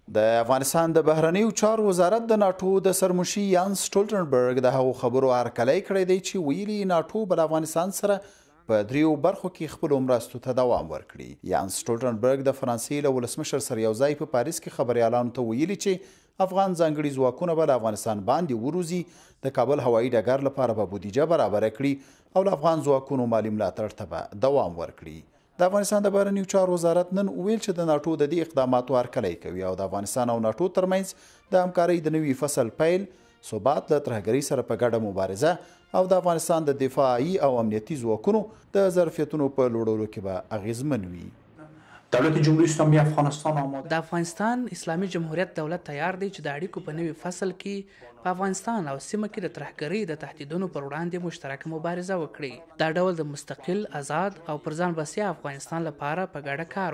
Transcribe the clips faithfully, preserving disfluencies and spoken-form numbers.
د افغانستان د بهرنیو چارو وزارت د ناټو د سرمشي یانس سټولټنبرګ د هغو خبرو هرکلی کړی دی چې ویلي ناټو به له افغانستان سره په دریو برخو کې خپلو مرستو ته دوام ورکړي. یانس سټولټنبرګ د فرانسې له ولسمشر سره یو ځای په پاریس کې خبریالانو ته ویلي چې افغان ځانګړي ځواکونه به له افغانستان باندې وروزي، د کابل هوایي ډګر لپاره به بودیجه برابره کړي او له افغان ځواکونو مالي ملاتړ ته به دوام ورکړي. د افغانستان د بهرنیو چارو وزارت نن ویل چې د ناټو د دې اقداماتو هرکلی کوي او د افغانستان او ناټو ترمنځ د همکارۍ د نوي فصل پیل، ثبات له ترهګرۍ سره په ګډه مبارزه او د افغانستان د دفاعي او امنیتي ځواکونو د ظرفیتونو په لوړولو کې به اغیزمن وي. دولت جمهوری اسلامی افغانستان آماده. د افغانستان اسلامي جمهوریت دولت تیار دی چې د اړیکو په نوي فصل کې په افغانستان او سیمه کې د ترهګرۍ د تهدیدونو پر وړاندې مشترکه مبارزه وکړي. دا ډول د مستقل، آزاد او پر ځان بسیا افغانستان لپاره په ګډه کار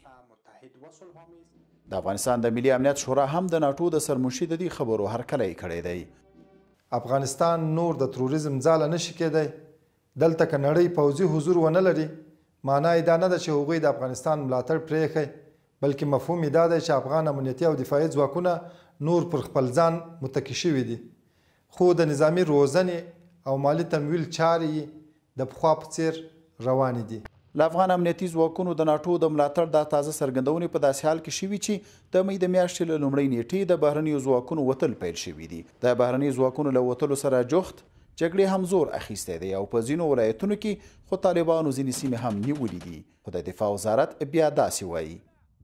وکړي. د افغانستان د ملي امنیت شورا هم د ناټو د سرمشي د دې خبرو هرکلی کړی دی. افغانستان نور د تروریزم ځاله نشي کېدی. دلته که نړۍ پوځي حضور ونه لري، معنا یې دا نه ده چې هغوی د افغانستان ملاتړ پرېښی، بلکې مفهوم یې دا دی چې افغان امنیتي او دفاعي ځواکونه نور پر خپل ځان متکي شوي دي، خو د نظامي روزنې او مالي تمویل چارې د پخوا په څیر روانې دي. له افغان امنیتي ځواکونو د ناټو د ملاتړ دا تازه څرګندونې په داسې حال کې شوي چې د مۍ د میاشتې له لومړۍ نیټې د بهرنیو ځواکونو وتل پیل شوي دي. د بهرنیو ځواکونو له وتلو سره جوخت جګړې هم زور اخیستی دی او په ځینو ولایتونو کې خو طالبانو ځینې سیمې هم نیولي دي. خو د دفاع وزارت بیا داسې وایي.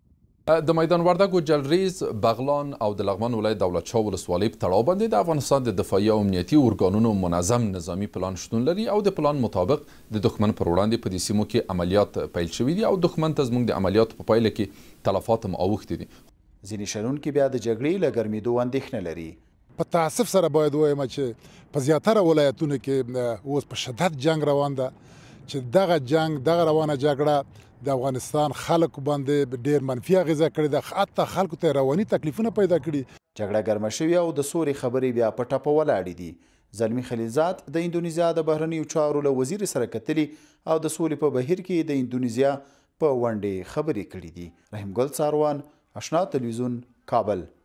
د میدان وردګو، جلریز، بغلان او د لغمان ولایت دولت شاه ولسوالۍ په تړاو باندې د افغانستان د دفاعي او امنیتي ارګانونو منظم نظامي پلان شتون لري او د پلان مطابق د دښمن پر وړاندې په دې سیمو کې عملیات پیل شوي دي او دښمن ته زموږ د عملیاتو په پایله کې تلفات هم اوښتي دي. ځینې شنونکي بیا د جګړې له ګرمېدو اندېښنه لري. په تاسف سره باید ووایم چې په زیاتره ولایتونو کې اوس په شدت جنگ روان ده، چې دغه جنگ دغه روانه جګړه د افغانستان خلکو باندې ډېر منفي اغیزه کړې ده، حتی خلکو ته رواني تکلیفونه پیدا کړي. جګړه ګرمه شوې او د سولې خبرې بیا په ټپه ولاړې دي. زلمي خلیلزاد د اندونیزیا د بهرنیو چارو له وزیر سره کتلي او د سولې په بهیر کې د اندونیزیا په ونډې خبرې کړې دي. رحیم ګل څاروان، اشنا تلویزیون، کابل.